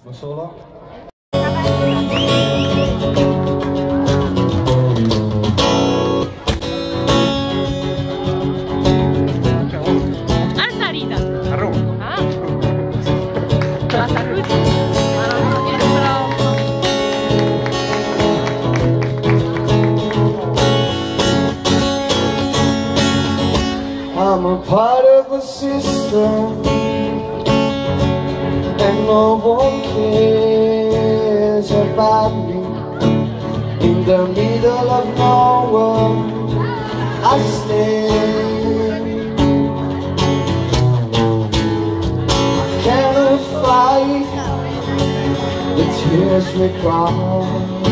Da solo? Al salita. A Roma. Ah. La saluti. I'm a part of a system, and no one cares about me. In the middle of nowhere, I stand. I cannot fight the tears we cry.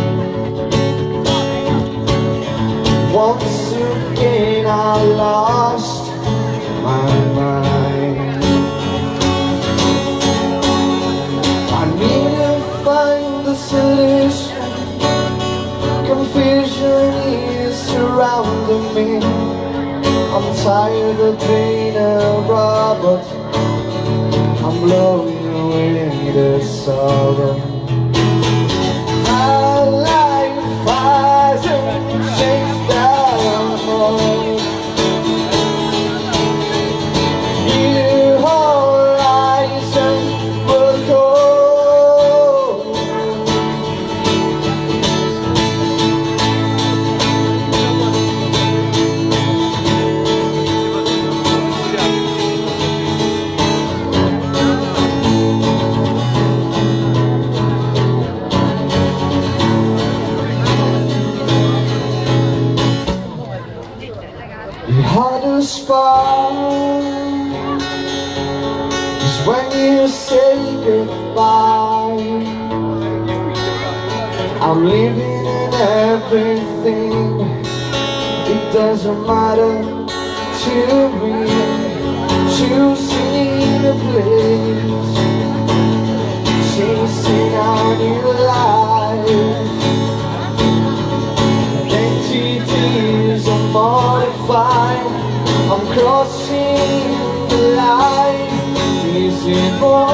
Once again I lost my mind. I need to find the solution. Confusion is surrounding me. I'm tired of being a robot. I'm blowing away the sorrow. My life hasn't changed at all. The hardest part is when you say goodbye. I'm living in everything. It doesn't matter to me. Choosing a place, chasing our new life. Entities are modified. I'm crossing the line. Is it more?